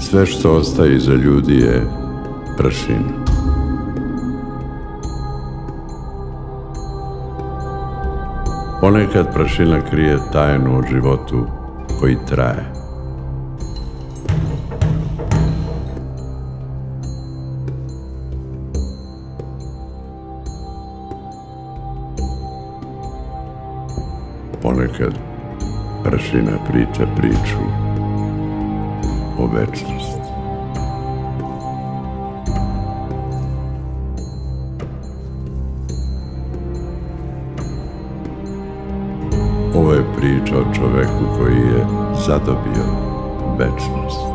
Sve što ostaje iza ljudi je prašina. Ponekad prašina krije taјnu o životu koji traje. Ponekad prašina priča priču o večnosti. Ovo je priča o čoveku koji je zadobio večnost.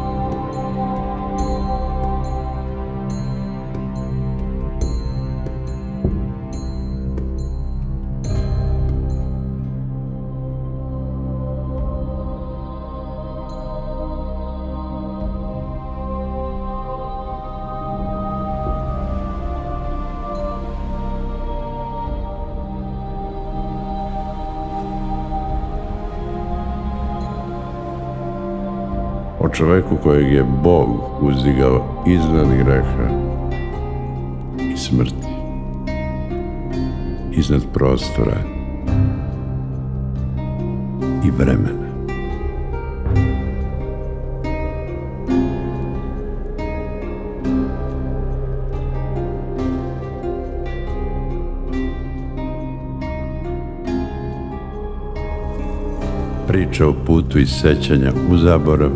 O čoveku kojeg je Bog uzdигao iznad greha i smrti, iznad prostora i vremena. Priča o putu iz sećanja u zaborav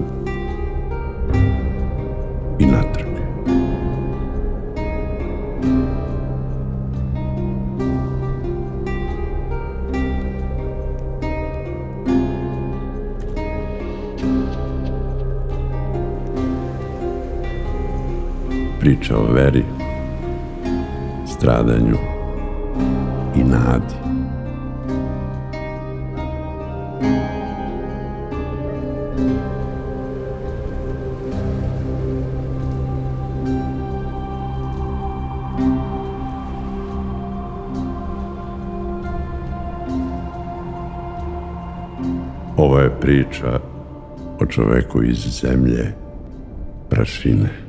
i natrag. Priča o veri, stradanju i nadi. Ovo je priča o čoveku iz zemlje prašine.